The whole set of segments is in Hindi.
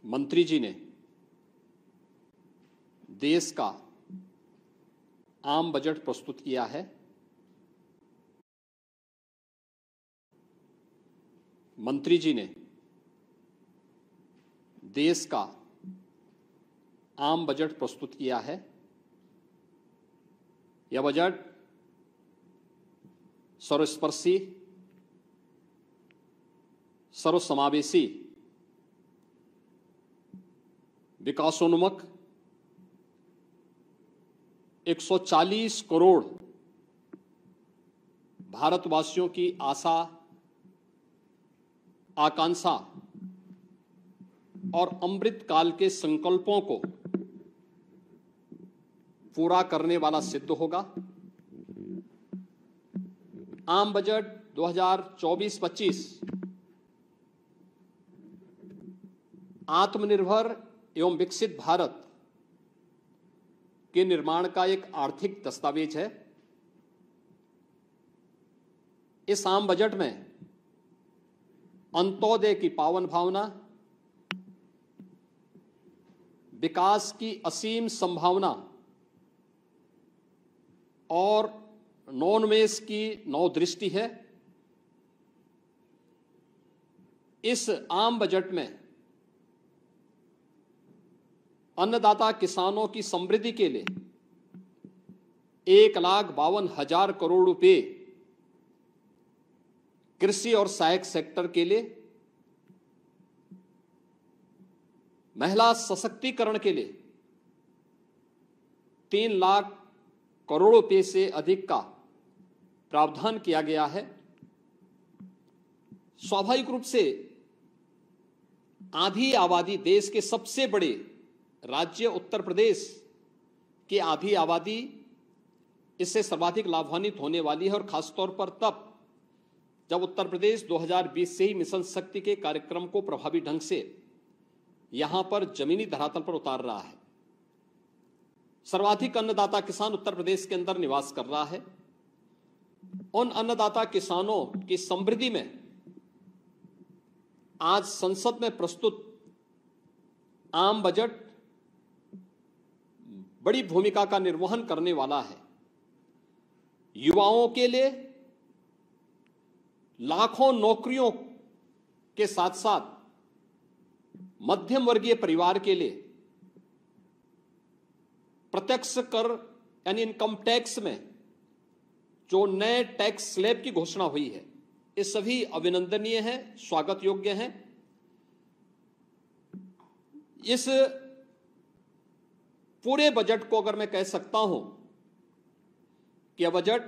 मंत्री जी ने देश का आम बजट प्रस्तुत किया है। मंत्री जी ने देश का आम बजट प्रस्तुत किया है। यह बजट सर्वस्पर्शी, सर्वसमावेशी, विकासोन्मुख 140 करोड़ भारतवासियों की आशा, आकांक्षा और अमृत काल के संकल्पों को पूरा करने वाला सिद्ध होगा। आम बजट 2024-25 आत्मनिर्भर एवं विकसित भारत के निर्माण का एक आर्थिक दस्तावेज है। इस आम बजट में अंत्योदय की पावन भावना, विकास की असीम संभावना और नवोन्मेष की नवदृष्टि है। इस आम बजट में अन्नदाता किसानों की समृद्धि के लिए 1,52,000 करोड़ रुपए, कृषि और सहायक सेक्टर के लिए, महिला सशक्तिकरण के लिए 3 लाख करोड़ रुपए से अधिक का प्रावधान किया गया है। स्वाभाविक रूप से आधी आबादी, देश के सबसे बड़े राज्य उत्तर प्रदेश की आधी आबादी इससे सर्वाधिक लाभान्वित होने वाली है, और खासतौर पर तब जब उत्तर प्रदेश 2020 से ही मिशन शक्ति के कार्यक्रम को प्रभावी ढंग से यहां पर जमीनी धरातल पर उतार रहा है। सर्वाधिक अन्नदाता किसान उत्तर प्रदेश के अंदर निवास कर रहा है। उन अन्नदाता किसानों की समृद्धि में आज संसद में प्रस्तुत आम बजट बड़ी भूमिका का निर्वहन करने वाला है। युवाओं के लिए लाखों नौकरियों के साथ साथ मध्यम वर्गीय परिवार के लिए प्रत्यक्ष कर यानी इनकम टैक्स में जो नए टैक्स स्लैब की घोषणा हुई है, ये सभी अभिनंदनीय है, स्वागत योग्य है। इस पूरे बजट को अगर मैं कह सकता हूं कि यह बजट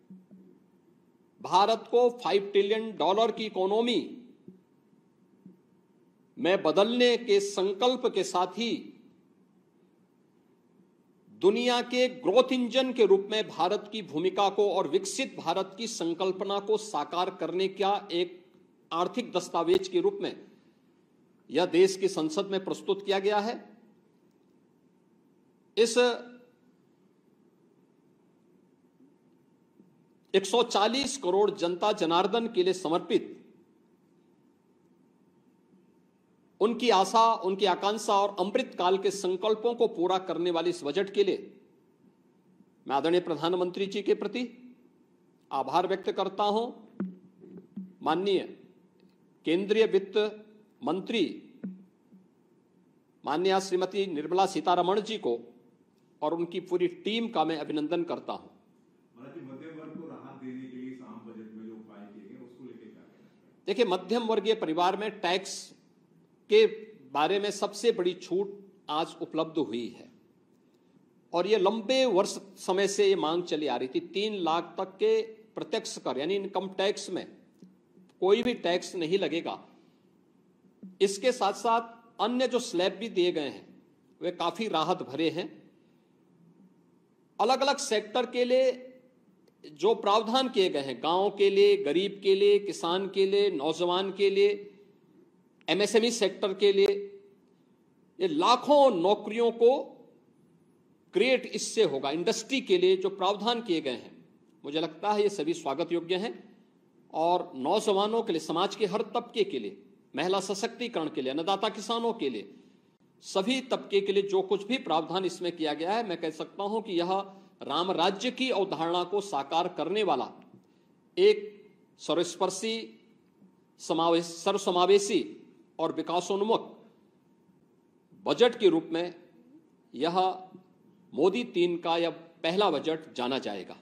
भारत को $5 ट्रिलियन की इकोनॉमी में बदलने के संकल्प के साथ ही दुनिया के ग्रोथ इंजन के रूप में भारत की भूमिका को और विकसित भारत की संकल्पना को साकार करने का एक आर्थिक दस्तावेज के रूप में यह देश की संसद में प्रस्तुत किया गया है। इस 140 करोड़ जनता जनार्दन के लिए समर्पित उनकी आशा, उनकी आकांक्षा और अमृत काल के संकल्पों को पूरा करने वाले इस बजट के लिए मैं आदरणीय प्रधानमंत्री जी के प्रति आभार व्यक्त करता हूं। माननीय केंद्रीय वित्त मंत्री माननीय श्रीमती निर्मला सीतारमण जी को और उनकी पूरी टीम का मैं अभिनंदन करता हूं। मध्यम वर्ग को राहत देने के लिए आम बजट में जो उपाय किए गए उसको लेकर क्या कहना है? देखिए, मध्यम वर्गीय परिवार में टैक्स के बारे में सबसे बड़ी छूट आज उपलब्ध हुई है, और ये लंबे वर्ष समय से ये मांग चली आ रही थी। 3 लाख तक के प्रत्यक्ष कर यानी इनकम टैक्स में कोई भी टैक्स नहीं लगेगा। इसके साथ साथ अन्य जो स्लैब भी दिए गए हैं वे काफी राहत भरे हैं। अलग अलग सेक्टर के लिए जो प्रावधान किए गए हैं, गांव के लिए, गरीब के लिए, किसान के लिए, नौजवान के लिए, एमएसएमई सेक्टर के लिए, ये लाखों नौकरियों को क्रिएट इससे होगा। इंडस्ट्री के लिए जो प्रावधान किए गए हैं, मुझे लगता है ये सभी स्वागत योग्य हैं, और नौजवानों के लिए, समाज के हर तबके के लिए, महिला सशक्तिकरण के लिए, अन्नदाता किसानों के लिए सभी तबके के लिए जो कुछ भी प्रावधान इसमें किया गया है, मैं कह सकता हूं कि यह राम राज्य की अवधारणा को साकार करने वाला एक सर्वस्पर्शी, सर्वसमावेशी और विकासोन्मुख बजट के रूप में यह मोदी 3 का यह पहला बजट जाना जाएगा।